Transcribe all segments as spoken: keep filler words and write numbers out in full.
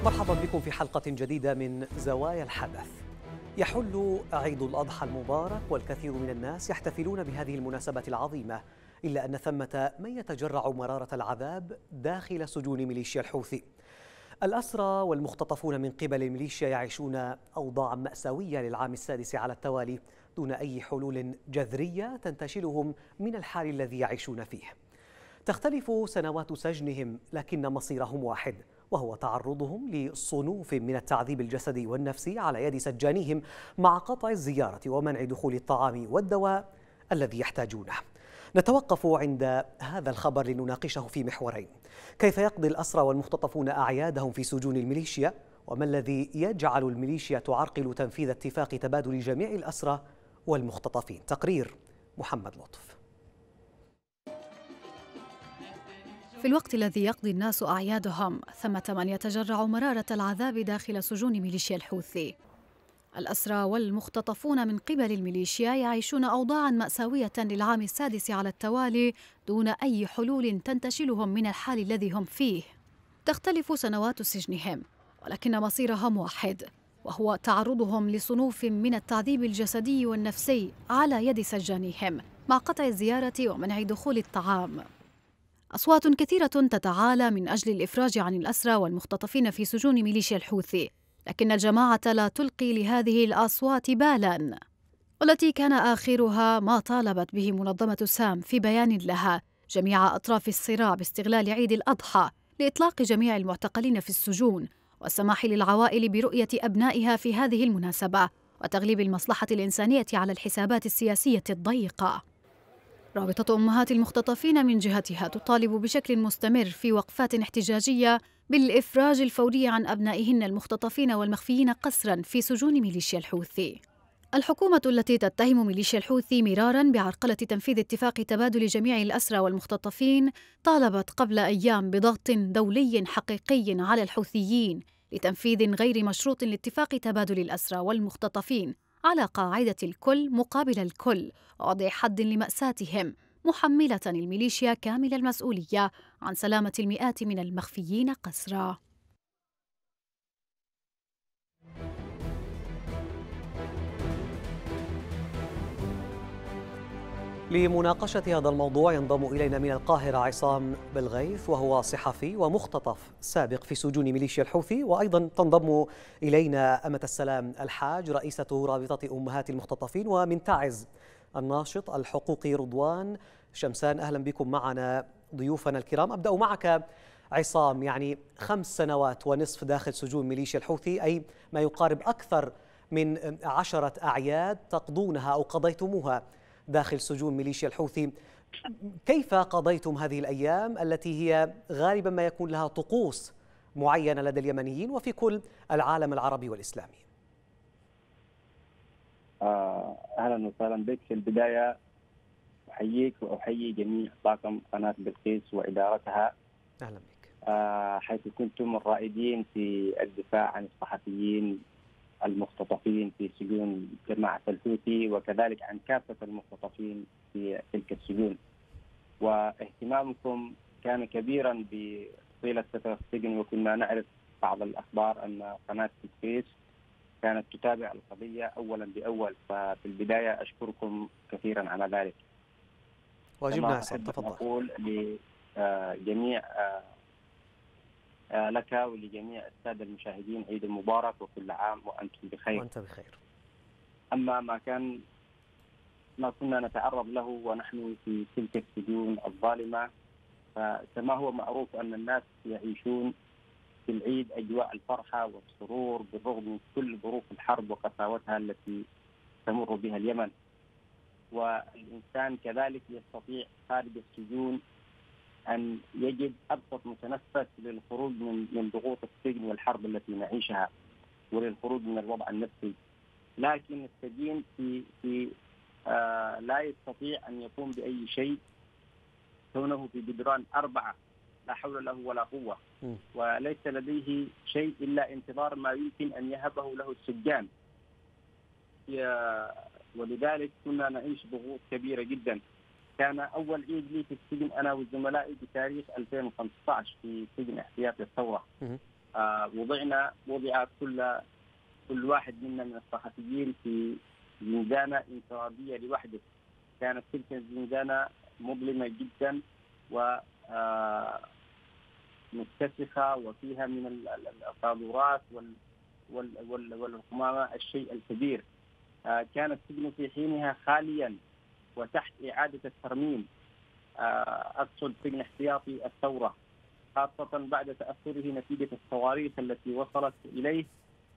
مرحبا بكم في حلقة جديدة من زوايا الحدث. يحل عيد الأضحى المبارك والكثير من الناس يحتفلون بهذه المناسبة العظيمة، إلا أن ثمة من يتجرع مرارة العذاب داخل سجون ميليشيا الحوثي. الأسرى والمختطفون من قبل الميليشيا يعيشون أوضاعا مأساوية للعام السادس على التوالي دون أي حلول جذرية تنتشلهم من الحال الذي يعيشون فيه. تختلف سنوات سجنهم لكن مصيرهم واحد، وهو تعرضهم لصنوف من التعذيب الجسدي والنفسي على يد سجانيهم، مع قطع الزيارة ومنع دخول الطعام والدواء الذي يحتاجونه. نتوقف عند هذا الخبر لنناقشه في محورين: كيف يقضي الأسرى والمختطفون أعيادهم في سجون الميليشيا؟ وما الذي يجعل الميليشيا تعرقل تنفيذ اتفاق تبادل جميع الأسرى والمختطفين؟ تقرير محمد لطف. في الوقت الذي يقضي الناس أعيادهم، ثمة من يتجرع مرارة العذاب داخل سجون ميليشيا الحوثي. الأسرى والمختطفون من قبل الميليشيا يعيشون أوضاعاً مأساوية للعام السادس على التوالي دون أي حلول تنتشلهم من الحال الذي هم فيه. تختلف سنوات سجنهم، ولكن مصيرهم واحد، وهو تعرضهم لصنوف من التعذيب الجسدي والنفسي على يد سجانيهم، مع قطع الزيارة ومنع دخول الطعام. أصوات كثيرة تتعالى من أجل الإفراج عن الأسرى والمختطفين في سجون ميليشيا الحوثي، لكن الجماعة لا تلقي لهذه الأصوات بالاً، والتي كان آخرها ما طالبت به منظمة سام في بيان لها جميع أطراف الصراع باستغلال عيد الأضحى لإطلاق جميع المعتقلين في السجون، والسماح للعوائل برؤية أبنائها في هذه المناسبة، وتغليب المصلحة الإنسانية على الحسابات السياسية الضيقة. رابطة أمهات المختطفين من جهتها تطالب بشكل مستمر في وقفات احتجاجية بالإفراج الفوري عن أبنائهن المختطفين والمخفيين قسراً في سجون ميليشيا الحوثي. الحكومة التي تتهم ميليشيا الحوثي مراراً بعرقلة تنفيذ اتفاق تبادل جميع الأسرى والمختطفين طالبت قبل أيام بضغط دولي حقيقي على الحوثيين لتنفيذ غير مشروط لاتفاق تبادل الأسرى والمختطفين على قاعدة الكل مقابل الكل، ووضع حد لمأساتهم، محملة الميليشيا كامل المسؤولية عن سلامة المئات من المخفيين قسرا. لمناقشة هذا الموضوع ينضم إلينا من القاهرة عصام بالغيث، وهو صحفي ومختطف سابق في سجون ميليشيا الحوثي، وأيضا تنضم إلينا أمة السلام الحاج رئيسة رابطة أمهات المختطفين، ومن تعز الناشط الحقوقي رضوان شمسان. أهلا بكم معنا ضيوفنا الكرام. أبدأ معك عصام، يعني خمس سنوات ونصف داخل سجون ميليشيا الحوثي، أي ما يقارب أكثر من عشرة أعياد تقضونها أو قضيتموها داخل سجون ميليشيا الحوثي. كيف قضيتم هذه الأيام التي هي غالبا ما يكون لها طقوس معينة لدى اليمنيين وفي كل العالم العربي والإسلامي؟ أهلا وسهلا بك. في البداية أحييك وأحيي جميع طاقم قناة بلقيس وإدارتها. أهلا بك. حيث كنتم الرائدين في الدفاع عن الصحفيين المختطفين في سجون جماعة الحوثي، وكذلك عن كافة المختطفين في تلك السجون. واهتمامكم كان كبيرا بطيلة فترة السجن، وكنا نعرف بعض الأخبار أن قناة بلقيس كانت تتابع القضية أولا بأول، ففي البداية أشكركم كثيرا على ذلك. واجبنا تفضل. أقول لجميع لك ولجميع السادة المشاهدين عيد مبارك وكل عام وأنتم بخير. وأنت بخير. أما ما كان ما كنا نتعرض له ونحن في تلك السجون الظالمة، فكما هو معروف أن الناس يعيشون في العيد أجواء الفرحة والسرور بالرغم من كل ظروف الحرب وقساوتها التي تمر بها اليمن. والإنسان كذلك يستطيع خارج السجون أن يجد أبسط متنفس للخروج من من ضغوط السجن والحرب التي نعيشها، وللخروج من الوضع النفسي. لكن السجين في في آه لا يستطيع أن يقوم بأي شيء كونه في جدران أربعة لا حول له ولا قوة، وليس لديه شيء إلا انتظار ما يمكن أن يهبه له السجان. ولذلك كنا نعيش ضغوط كبيرة جدا. كان أول عيد لي في السجن أنا وزملائي بتاريخ ألفين وخمسة عشر في سجن احتياط الثورة. وضعنا وضع كل كل واحد منا من الصحفيين في زنزانة انفرادية لوحده. كانت تلك الزنزانة مظلمة جدا ومتسخة وفيها من القاذورات والقمامة الشيء الكبير. كان السجن في حينها خاليا وتحت إعادة الترميم، أقصد سجن احتياطي الثورة، خاصة بعد تأثره نتيجة الصواريخ التي وصلت إليه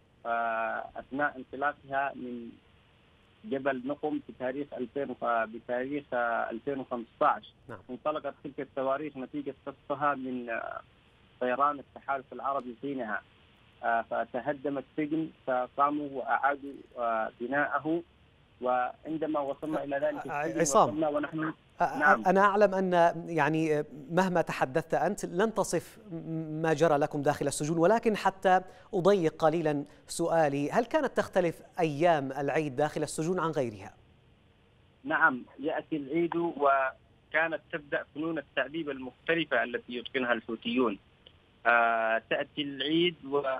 أثناء انطلاقها من جبل نقم في تاريخ ألفين بتاريخ ألفين وخمسة عشر. نعم. انطلقت تلك الصواريخ نتيجة قصفها من طيران التحالف العربي حينها، فتهدم السجن فقاموا وأعادوا بناءه. وعندما وصلنا إلى ذلك السجن وصلنا ونحن نعم. أنا أعلم أن يعني مهما تحدثت أنت لن تصف ما جرى لكم داخل السجون، ولكن حتى أضيق قليلا سؤالي، هل كانت تختلف أيام العيد داخل السجون عن غيرها؟ نعم، يأتي العيد وكانت تبدأ فنون التعذيب المختلفة التي يتقنها الحوثيون. آه تأتي العيد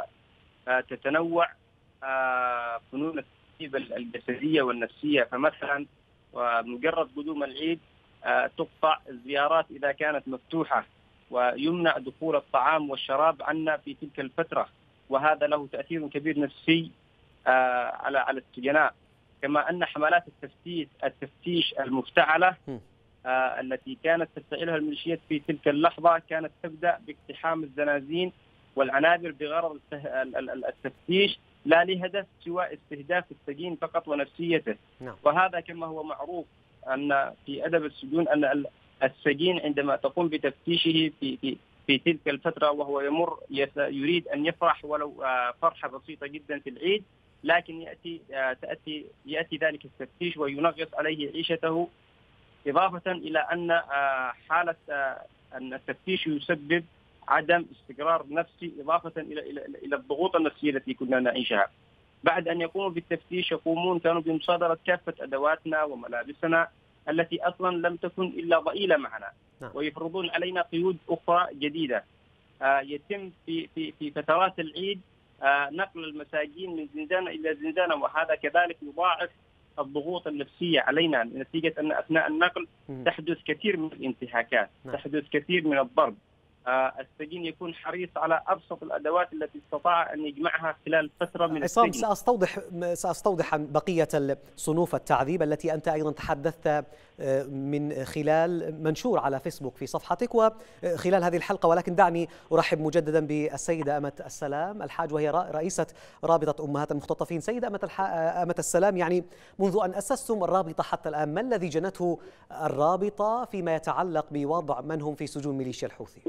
وتتنوع آه فنون التعذيب الجسدية والنفسية. فمثلا ومجرد قدوم العيد آه تقطع الزيارات إذا كانت مفتوحة، ويمنع دخول الطعام والشراب عنا في تلك الفترة، وهذا له تأثير كبير نفسي آه على على السجناء. كما أن حملات التفتيش التفتيش المفتعلة آه التي كانت تفتعلها الميليشيات في تلك اللحظة كانت تبدأ باقتحام الزنازين والعنابر بغرض التفتيش، لا لهدف سوى استهداف السجين فقط ونفسيته. نعم. وهذا كما هو معروف أن في أدب السجون أن السجين عندما تقوم بتفتيشه في في في تلك الفترة وهو يمر يريد أن يفرح ولو فرحة بسيطة جدا في العيد، لكن يأتي تأتي يأتي ذلك التفتيش وينغص عليه عيشته، إضافة إلى أن حالة أن التفتيش يسبب عدم استقرار نفسي، إضافة إلى إلى إلى الضغوط النفسية التي كنا نعيشها. بعد أن يقوموا بالتفتيش يقومون كانوا بمصادرة كافة أدواتنا وملابسنا التي أصلا لم تكن إلا ضئيلة معنا، ويفرضون علينا قيود أخرى جديدة. آه يتم في في في فترات العيد آه نقل المساجين من زنزانة إلى زنزانة، وهذا كذلك يضاعف الضغوط النفسية علينا، نتيجة أن أثناء النقل تحدث كثير من الانتهاكات، تحدث كثير من الضرب. آه السجين يكون حريص على أبسط الأدوات التي استطاع أن يجمعها خلال فترة من عصام، السجن. سأستوضح سأستوضح عن بقية صنوف التعذيب التي أنت أيضا تحدثت من خلال منشور على فيسبوك في صفحتك وخلال هذه الحلقة، ولكن دعني أرحب مجددا بالسيدة أمة السلام الحاج، وهي رئيسة رابطة أمهات المختطفين. سيدة أمة, الح... أمة السلام، يعني منذ أن أسستم الرابطة حتى الآن ما الذي جنته الرابطة فيما يتعلق بوضع من هم في سجون ميليشيا الحوثي؟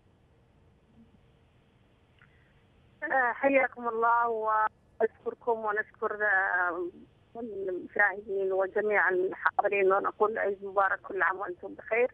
حياكم الله وأشكركم ونشكر المشاهدين وجميع الحاضرين ونقول عيد مبارك كل عام وأنتم بخير.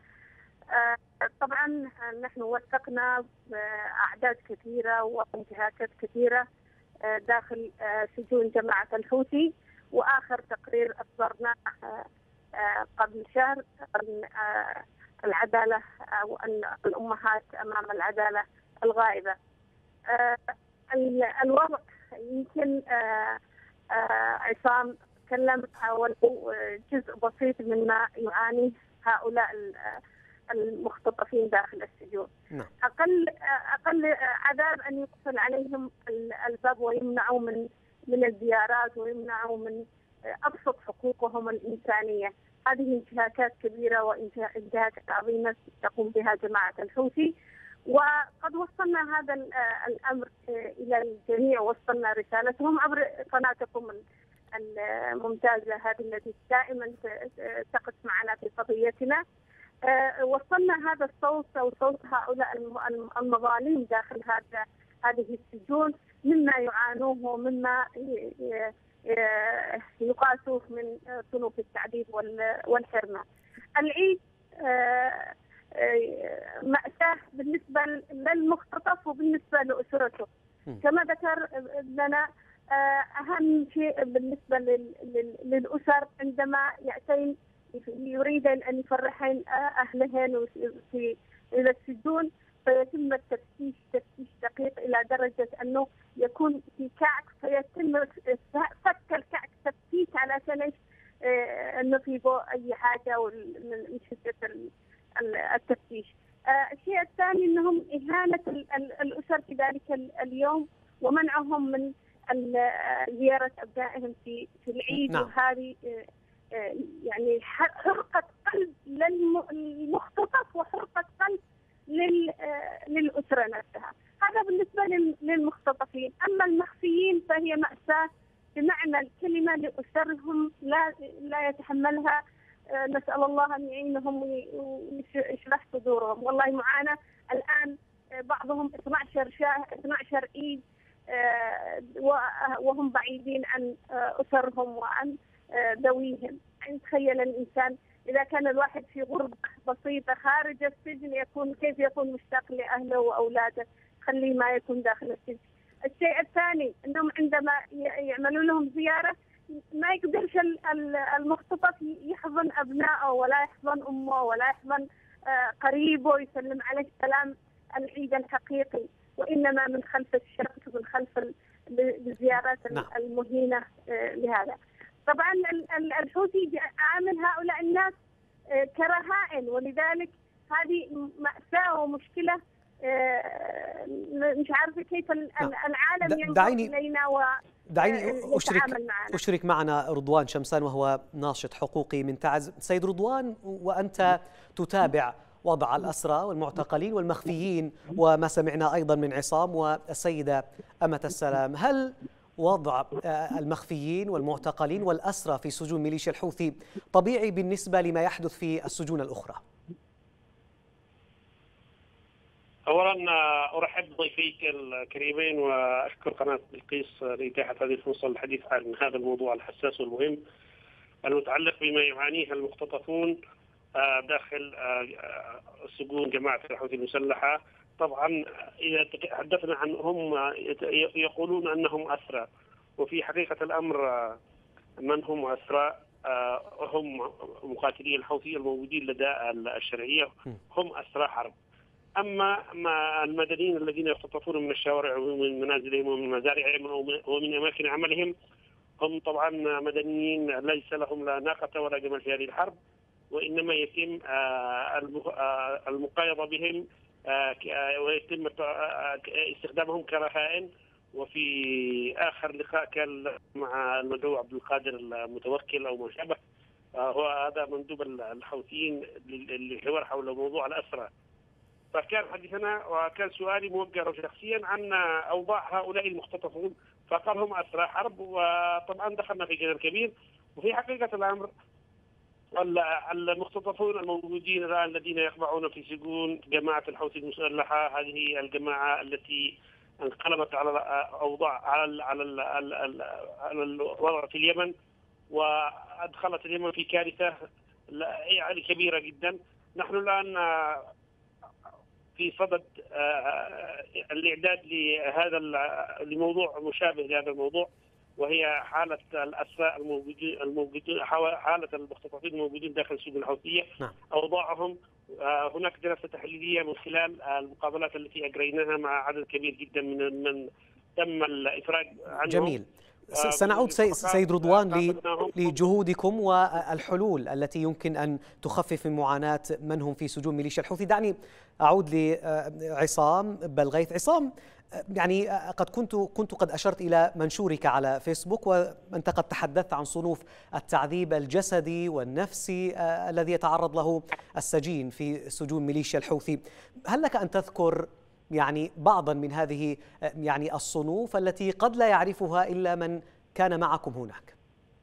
طبعا نحن وثقنا أعداد كثيرة وانتهاكات كثيرة داخل سجون جماعة الحوثي، وآخر تقرير أصدرناه قبل شهر أن العدالة أو أن الأمهات أمام العدالة الغائبة. آه الوضع يمكن آه آه عصام تكلم ولو جزء بسيط مما يعاني هؤلاء المختطفين داخل السجون. نعم. اقل اقل عذاب ان يقفل عليهم الباب ويمنعوا من من الزيارات ويمنعوا من ابسط حقوقهم الانسانيه. هذه انتهاكات كبيره وانتهاكات عظيمه تقوم بها جماعه الحوثي، وقد وصلنا هذا الأمر إلى الجميع، وصلنا رسالتهم عبر قناتكم الممتازة هذه التي دائما تقف معنا في قضيتنا. وصلنا هذا الصوت أو صوت هؤلاء المظالم داخل هذا هذه السجون مما يعانوه ومما يقاسوه من صنوف التعذيب والحرمان. العيد مأساة بالنسبة للمختطف وبالنسبة لأسرته. كما ذكر لنا أهم شيء بالنسبة للأسر عندما يأتين يريدن أن يفرحين أهلهن في إلى السجون فيتم التفتيش تفتيش دقيق إلى إلى درجة أنه يكون في كعك فيتم فك الكعك تفتيت علشان إيش أنه في بو أي حاجة من شدة التفتيش. الشيء الثاني أنهم إهانة الأسر في ذلك اليوم ومنعهم من زيارة أبنائهم في في العيد. نعم. وهذه يعني حرقة قلب للمختطف وحرقة قلب للأسرة نفسها. هذا بالنسبة للمختطفين. أما المخفيين فهي مأساة بمعنى الكلمة لأسرهم لا لا يتحملها. نسأل الله أن يعينهم ويشرح صدورهم. والله معانا الآن بعضهم اثني عشر شهر اثني عشر عيد وهم بعيدين عن أسرهم وعن ذويهم. يعني تخيل الإنسان إذا كان الواحد في غربة بسيطة خارج السجن يكون كيف يكون مشتاق لأهله وأولاده، خليه ما يكون داخل السجن. الشيء الثاني أنهم عندما يعملوا لهم زيارة ما يقدرش المختطف يحضن أبنائه ولا يحضن أمه ولا يحضن قريبه يسلم عليه سلام العيد الحقيقي، وإنما من خلف الشرط ومن خلف الزيارات المهينة لهذا. طبعا الحوثي عامل هؤلاء الناس كرهائن، ولذلك هذه مأساة ومشكلة مش عارفة كيف العالم ينظر إلينا و دعيني أشرك, أشرك معنا رضوان شمسان وهو ناشط حقوقي من تعز. سيد رضوان، وأنت تتابع وضع الأسرى والمعتقلين والمخفيين وما سمعنا أيضا من عصام والسيدة أمة السلام، هل وضع المخفيين والمعتقلين والأسرى في سجون ميليشيا الحوثي طبيعي بالنسبة لما يحدث في السجون الأخرى؟ أولا أرحب بضيفيك الكريمين وأشكر قناة بلقيس لإتاحة هذه الفرصة للحديث عن هذا الموضوع الحساس والمهم المتعلق بما يعانيه المختطفون داخل سجون جماعة الحوثي المسلحة. طبعا إذا تحدثنا عنهم يقولون أنهم أسرى، وفي حقيقة الأمر من هم أسرى هم مقاتلي الحوثي الموجودين لدى الشرعية، هم أسرى حرب. أما المدنيين الذين يختطفون من الشوارع ومن منازلهم ومن مزارعهم ومن أماكن عملهم هم طبعا مدنيين ليس لهم لا ناقة ولا جمل في هذه الحرب، وإنما يتم المقايضة بهم ويتم استخدامهم كرهائن. وفي آخر لقاء كان مع المدعو عبد القادر المتوكل أو ما شابه، هو هذا مندوب الحوثيين للحوار حول موضوع الأسرى، فكان حديثنا وكان سؤالي موجه شخصيا عن أوضاع هؤلاء المختطفون، فقال هم أسرى حرب. وطبعا دخلنا في جدل كبير. وفي حقيقة الأمر المختطفون الموجودين الآن الذين يخضعون في سجون جماعة الحوثي المسلحة، هذه الجماعة التي انقلبت على أوضاع على على على الوضع في اليمن وأدخلت اليمن في كارثة يعني كبيرة جدا. نحن الآن في صدد الإعداد لهذا لموضوع مشابه لهذا الموضوع، وهي حالة الأسرى الموجودين الموجودين حالة المختطفين الموجودين داخل السجون الحوثية. نعم. أوضاعهم هناك دراسة تحليلية من خلال المقابلات التي أجريناها مع عدد كبير جدا من من تم الإفراج عنهم. جميل. سنعود سيد رضوان لجهودكم والحلول التي يمكن أن تخفف من معاناة من هم في سجون ميليشيا الحوثي. دعني أعود لعصام بلغيث. عصام، يعني قد كنت كنت قد أشرت إلى منشورك على فيسبوك، وأنت قد تحدثت عن صنوف التعذيب الجسدي والنفسي الذي يتعرض له السجين في سجون ميليشيا الحوثي. هل لك أن تذكر يعني بعضا من هذه يعني الصنوف التي قد لا يعرفها إلا من كان معكم هناك؟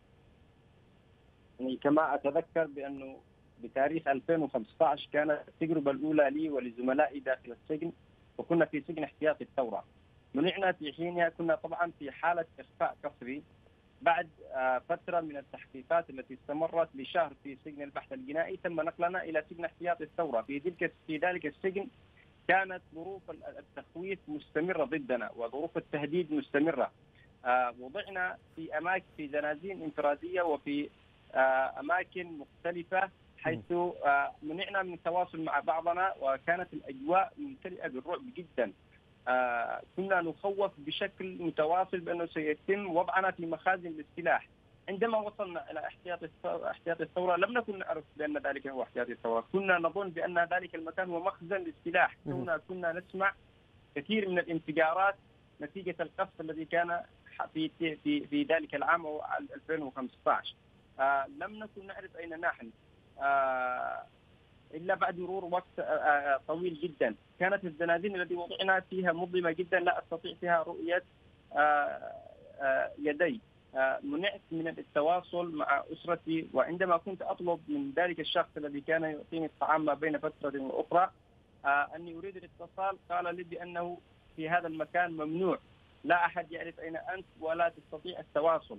يعني كما أتذكر بأنه بتاريخ ألفين وخمسة عشر كانت التجربة الأولى لي ولزملائي داخل السجن، وكنا في سجن احتياطي الثورة. منعنا في حينها، كنا طبعا في حالة إخفاء كفري بعد فترة من التحقيقات التي استمرت لشهر في سجن البحث الجنائي، ثم نقلنا إلى سجن احتياطي الثورة. في ذلك في ذلك السجن كانت ظروف التخويف مستمرة ضدنا وظروف التهديد مستمرة. وضعنا في أماكن في زنازين انفرادية وفي أماكن مختلفة، حيث منعنا من التواصل مع بعضنا، وكانت الأجواء ممتلئة بالرعب جدا. آه كنا نخوف بشكل متواصل بأنه سيتم وضعنا في مخازن للسلاح. عندما وصلنا إلى احتياطي احتياطي الثورة لم نكن نعرف بأن ذلك هو احتياطي الثورة، كنا نظن بأن ذلك المكان هو مخزن للسلاح. كنا كنا نسمع كثير من الانفجارات نتيجة القصف الذي كان في في في ذلك العام أو ألفين وخمسة عشر. آه لم نكن نعرف أين نحن آه إلا بعد مرور وقت آه طويل جدا. كانت الزنازين التي وضعنا فيها مظلمة جدا، لا أستطيع فيها رؤية آه آه يدي. آه منعت من التواصل مع أسرتي، وعندما كنت أطلب من ذلك الشخص الذي كان يعطيني الطعام ما بين فترة وأخرى آه أني أريد الاتصال، قال لي بأنه في هذا المكان ممنوع، لا أحد يعرف أين أنت ولا تستطيع التواصل.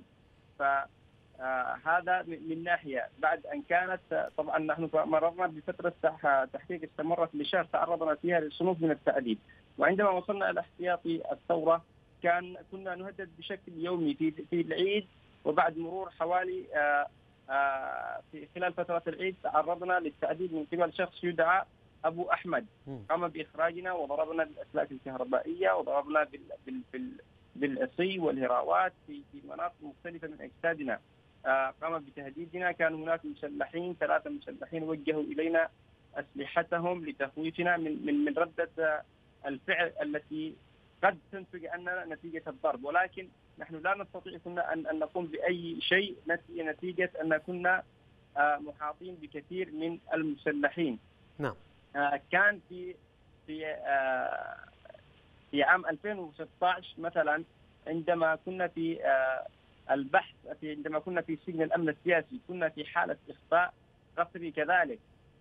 فهذا من ناحية. بعد أن كانت طبعا نحن مررنا بفترة تحقيق استمرت لشهر تعرضنا فيها لصنوف من التعذيب، وعندما وصلنا إلى احتياطي الثورة كان كنا نهدد بشكل يومي في في العيد، وبعد مرور حوالي آآ آآ في خلال فترة العيد تعرضنا للتعذيب من قبل شخص يدعى أبو أحمد، قام بإخراجنا وضربنا بالأسلاك الكهربائية وضربنا بال بال بال بالعصي والهراوات في في مناطق مختلفة من أجسادنا. قام بتهديدنا. كان هناك مسلحين ثلاثة مسلحين وجهوا إلينا أسلحتهم لتخويفنا من من من ردة الفعل التي قد تنتج عننا نتيجة الضرب، ولكن نحن لا نستطيع كنا أن أن نقوم بأي شيء نتيجة أن كنا محاطين بكثير من المسلحين. نعم. كان في في في عام ألفين وستة عشر مثلا عندما كنا في البحث في عندما كنا في سجن الأمن السياسي كنا في حالة إخفاء قسري كذلك.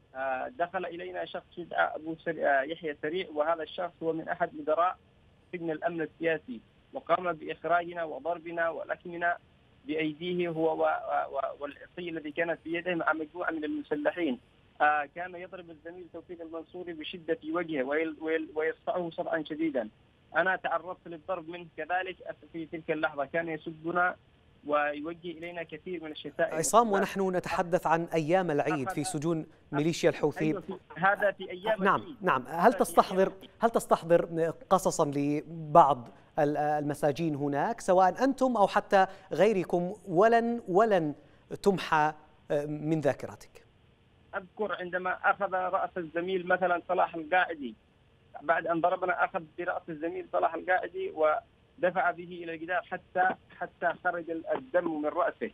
دخل إلينا شخص يدعى أبو يحيى سريع، وهذا الشخص هو من أحد مدراء سجن الأمن السياسي، وقام بإخراجنا وضربنا ولكمنا بأيديه هو والعصي الذي كانت في يده مع مجموعة من المسلحين. آه كان يضرب الزميل توفيق المنصوري بشدة في وجهه ويصفعه صفعا شديدا. أنا تعرضت للضرب منه كذلك في تلك اللحظة. كان يسبنا ويوجه إلينا كثير من الشتائم. عصام، ونحن نتحدث عن أيام العيد في سجون ميليشيا الحوثي. أيوة، هذا في أيام نعم العيد. نعم. هل تستحضر هل تستحضر قصصا لبعض المساجين هناك سواء أنتم أو حتى غيركم ولن ولن تمحى من ذاكرتك؟ أذكر عندما أخذ رأس الزميل مثلا صلاح القاعدي، بعد أن ضربنا أخذ برأس الزميل صلاح القاعدي ودفع به إلى الجدار حتى حتى خرج الدم من رأسه.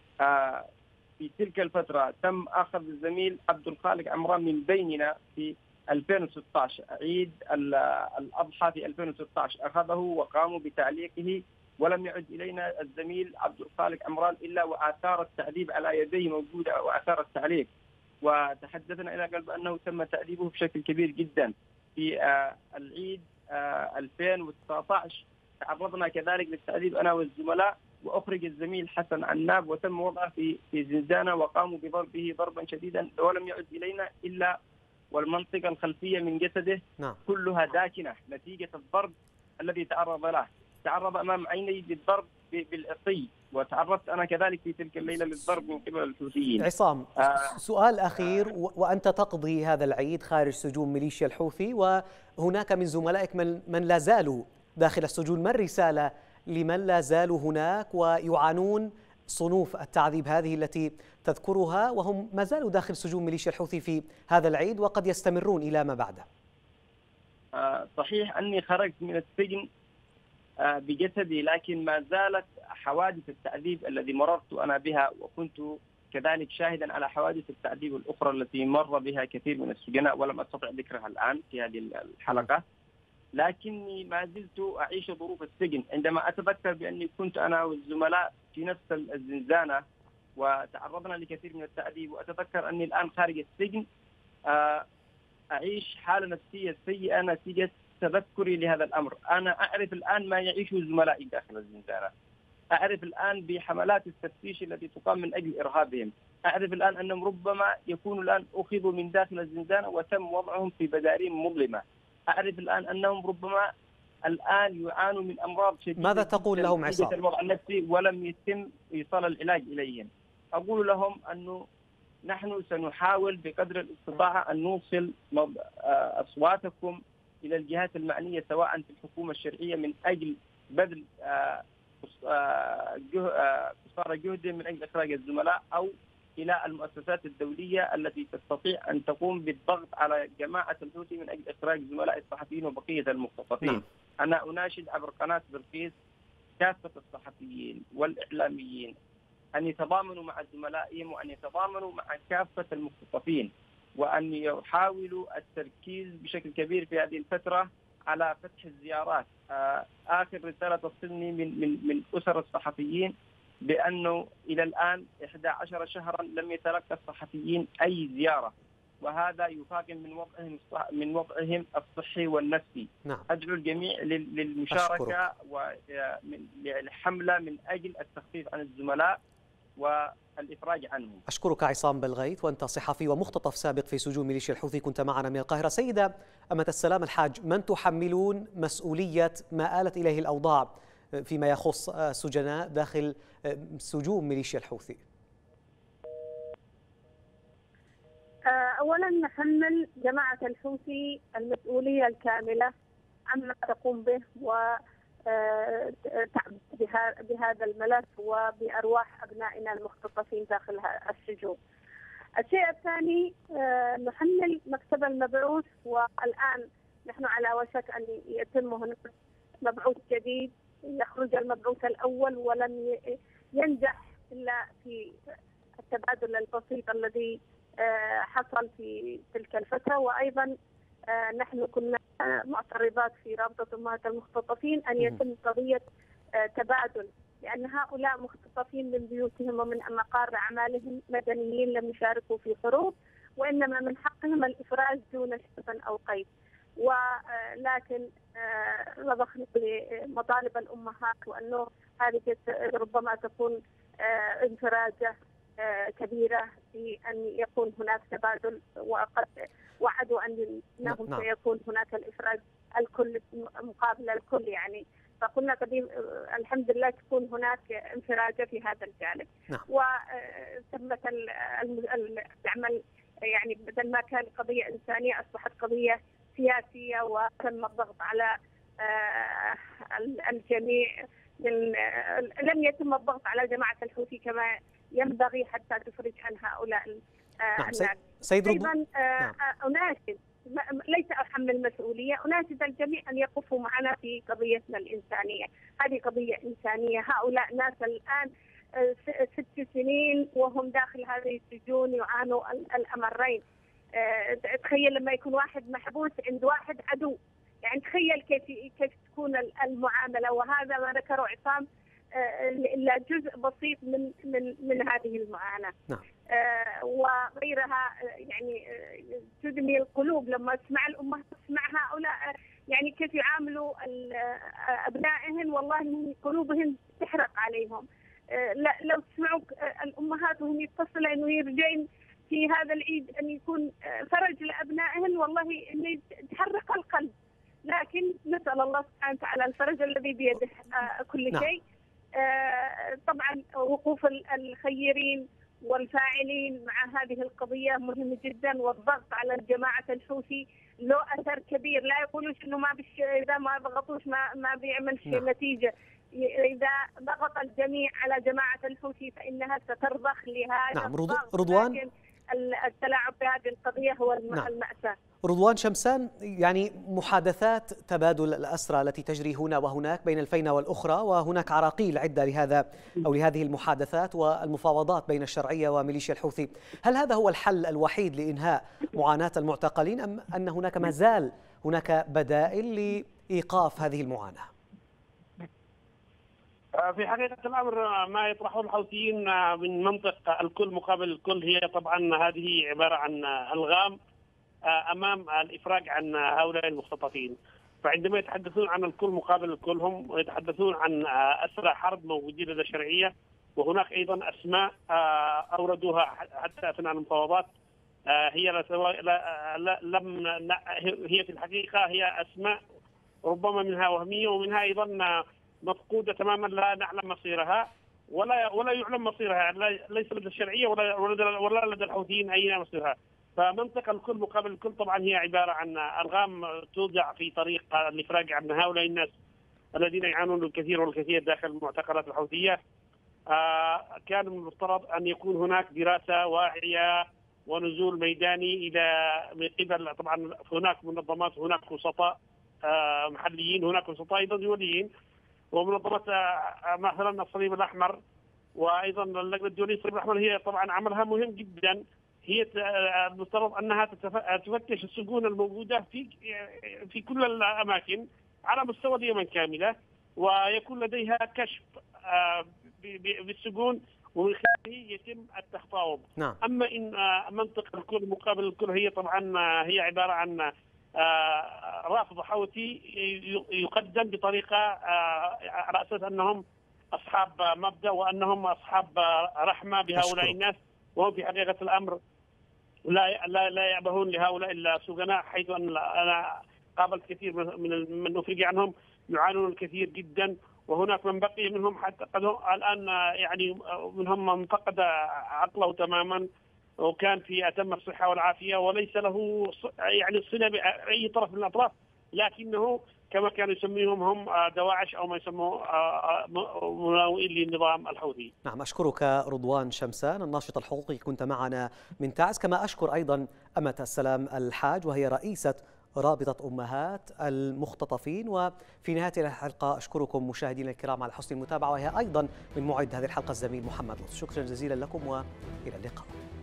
آه في تلك الفترة تم أخذ الزميل عبد الخالق عمران من بيننا في ألفين وستة عشر، عيد الأضحى في ألفين وستة عشر، أخذه وقاموا بتعليقه، ولم يعد إلينا الزميل عبد الخالق عمران إلا وآثار التعذيب على يديه موجودة وآثار التعليق. وتحدثنا إلى قلب أنه تم تأديبه بشكل كبير جدا. في آه العيد آه ألفين وتسعة عشر تعرضنا كذلك للتأديب أنا والزملاء، وأخرج الزميل حسن عناب وتم وضعه في في زنزانة وقاموا بضربه ضربا شديدا، ولم يعد إلينا إلا والمنطقة الخلفية من جسده نعم. كلها داكنة نتيجة الضرب الذي تعرض له. تعرض أمام عيني بالضرب بالعصي، وتعرضت أنا كذلك في تلك الليلة للضرب من قبل الحوثيين. عصام، آه سؤال أخير، وأنت تقضي هذا العيد خارج سجون ميليشيا الحوثي، وهناك من زملائك من, من لا زالوا داخل السجون، ما الرسالة لمن لا زالوا هناك ويعانون صنوف التعذيب هذه التي تذكرها وهم ما زالوا داخل سجون ميليشيا الحوثي في هذا العيد وقد يستمرون إلى ما بعده؟ آه صحيح أني خرجت من السجن بجسدي، لكن ما زالت حوادث التعذيب الذي مررت أنا بها، وكنت كذلك شاهدا على حوادث التعذيب الأخرى التي مر بها كثير من السجناء ولم أستطع ذكرها الآن في هذه الحلقة، لكني ما زلت أعيش ظروف السجن. عندما أتذكر بأني كنت أنا والزملاء في نفس الزنزانة وتعرضنا لكثير من التعذيب، وأتذكر أني الآن خارج السجن أعيش حالة نفسية سيئة نتيجة تذكري لهذا الأمر. أنا أعرف الآن ما يعيشه زملائي داخل الزنزانة، أعرف الآن بحملات التفتيش التي تقام من أجل إرهابهم، أعرف الآن أنهم ربما يكونوا الآن أخذوا من داخل الزنزانة وتم وضعهم في بدارين مظلمة، أعرف الآن أنهم ربما الآن يعانوا من أمراض شديدة. ماذا تقول لهم عصام؟ الوضع النفسي ولم يتم إيصال العلاج إليهم. أقول لهم أنه نحن سنحاول بقدر الاستطاعة أن نوصل أصواتكم إلى الجهات المعنية سواء في الحكومة الشرعية من أجل بذل قصارى جهد من أجل إخراج الزملاء، أو إلى المؤسسات الدولية التي تستطيع أن تقوم بالضغط على جماعة الحوثي من أجل إخراج زملاء الصحفيين وبقية المختطفين. نعم. أنا أناشد عبر قناة بلقيس كافة الصحفيين والإعلاميين أن يتضامنوا مع زملائهم وأن يتضامنوا مع كافة المختطفين، وأن يحاولوا التركيز بشكل كبير في هذه الفترة على فتح الزيارات. آخر رسالة تصلني من من من أسر الصحفيين بأنه إلى الآن إحدى عشر شهرا لم يتلقى الصحفيين أي زيارة، وهذا يفاقم من وضعهم من وضعهم الصحي والنفسي. نعم. أدعو الجميع للمشاركة وللحملة من أجل التخفيف عن الزملاء والإفراج عنهم. أشكرك عصام بلغيث، وأنت صحفي ومختطف سابق في سجون ميليشيا الحوثي، كنت معنا من القاهرة. سيدة أمة السلام الحاج، من تحملون مسؤولية ما آلت إليه الأوضاع فيما يخص السجناء داخل سجون ميليشيا الحوثي؟ أولا نحمل جماعة الحوثي المسؤولية الكاملة عما تقوم به و بهذا الملف وبأرواح أبنائنا المختطفين داخل السجون. الشيء الثاني نحمل مكتب المبعوث، والآن نحن على وشك أن يتم هناك مبعوث جديد، يخرج المبعوث الأول ولم ينجح إلا في التبادل البسيط الذي حصل في تلك الفترة. وأيضا نحن كنا معترضات في رابطة أمهات المختطفين أن يتم قضية تبادل، لأن هؤلاء مختطفين من بيوتهم ومن مقار أعمالهم، مدنيين لم يشاركوا في حروب، وإنما من حقهم الإفراج دون شرط أو قيد. ولكن رضخنا بمطالب الأمهات، وأنه هذه ربما تكون انفراجة كبيرة في أن يكون هناك تبادل، وقد وعدوا أن أنهم نعم. سيكون هناك الإفراج الكل مقابل الكل يعني. فقلنا قديم الحمد لله تكون هناك انفراجة في هذا الجانب. نعم. وثبت العمل يعني بدل ما كان قضية إنسانية أصبحت قضية سياسية، وتم الضغط على الجميع. من لم يتم الضغط على جماعة الحوثي كما ينبغي حتى تفرج عن هؤلاء نعم. سيد أيضا نعم. أناشد، ليس أحمل مسؤولية، أناشد الجميع أن يقفوا معنا في قضيتنا الإنسانية. هذه قضية إنسانية، هؤلاء ناس الآن ست سنين وهم داخل هذه السجون يعانوا الأمرين. تخيل لما يكون واحد محبوس عند واحد عدو، يعني تخيل كيف كيف تكون المعاملة. وهذا ما ذكره عصام إلا جزء بسيط من من من هذه المعاناة. نعم. آه وغيرها يعني تدمي القلوب لما تسمع الأمهات، تسمع هؤلاء يعني كيف يعاملوا أبنائهم، والله قلوبهم تحرق عليهم. آه لو تسمعوا الأمهات وهم يتصلوا إنه يرجعين في هذا العيد أن يكون فرج لأبنائهم، والله إنه تحرق القلب. لكن نسأل الله سبحانه وتعالى الفرج الذي بيده آه كل نعم. شيء. آه طبعا وقوف الخيرين والفاعلين مع هذه القضية مهم جدا، والضغط على الجماعة الحوثي له أثر كبير. لا يقولوش إنه ما بش إذا ما ضغطوش ما ما بيعملش نعم. نتيجة. إذا ضغط الجميع على جماعة الحوثي فإنها سترضخ لهذا نعم. رضوان، لكن التلاعب بهذه القضية هو نعم. المأساة. رضوان شمسان، يعني محادثات تبادل الأسرى التي تجري هنا وهناك بين الفينة والأخرى، وهناك عراقيل عدة لهذا أو لهذه المحادثات والمفاوضات بين الشرعية وميليشيا الحوثي، هل هذا هو الحل الوحيد لإنهاء معاناة المعتقلين، أم أن هناك ما زال هناك بدائل لإيقاف هذه المعاناة؟ في حقيقة الأمر ما يطرحه الحوثيين من منطق الكل مقابل الكل هي طبعا هذه عبارة عن ألغام أمام الإفراج عن هؤلاء المختطفين. فعندما يتحدثون عن الكل مقابل الكل هم يتحدثون عن أسرى حرب موجودين لدى الشرعية، وهناك أيضا أسماء أوردوها حتى أثناء المفاوضات هي لم هي في الحقيقة هي أسماء ربما منها وهمية ومنها أيضا مفقودة تماما، لا نعلم مصيرها ولا ولا يعلم مصيرها، ليس لدى الشرعية ولا ولا لدى الحوثيين أين مصيرها. فمنطقة الكل مقابل الكل طبعا هي عبارة عن ألغام توضع في طريق الإفراج عن هؤلاء الناس الذين يعانون الكثير والكثير داخل المعتقلات الحوثية. آه كان من المفترض أن يكون هناك دراسة واعية ونزول ميداني إلى من قبل، طبعا هناك منظمات، هناك وسطاء آه محليين، هناك وسطاء أيضا دوليين، ومنظمات آه مثلا الصليب الأحمر وأيضا اللجنة الدولية للصليب الأحمر هي طبعا عملها مهم جدا. هي المفترض أنها تفتش السجون الموجودة في في كل الأماكن على مستوى اليمن كاملة، ويكون لديها كشف بالسجون ومن خلاله يتم التفاوض. نعم. أما إن منطقة الكل مقابل الكل هي طبعا هي عبارة عن رافض حوثي يقدم بطريقة على أساس أنهم أصحاب مبدأ وأنهم أصحاب رحمة بهؤلاء الناس، وهم في حقيقة الأمر لا لا لا يعبهون لهؤلاء السجناء، حيث أن أنا قابلت كثير من من أفرج عنهم يعانون الكثير جدا، وهناك من بقي منهم حتى قد الآن يعني منهم من فقد عقله تماما وكان في أتم الصحة والعافية وليس له يعني صلة بأي طرف من الأطراف، لكنه كما كانوا يسميهم هم دواعش أو ما يسموه مناوئين للنظام الحوثي. نعم، أشكرك رضوان شمسان الناشط الحقوقي، كنت معنا من تعز. كما أشكر أيضا أمة السلام الحاج وهي رئيسة رابطة أمهات المختطفين. وفي نهاية الحلقة أشكركم مشاهدينا الكرام على حسن المتابعة، وهي أيضا من معد هذه الحلقة الزميل محمد لطف. شكرا جزيلا لكم وإلى اللقاء.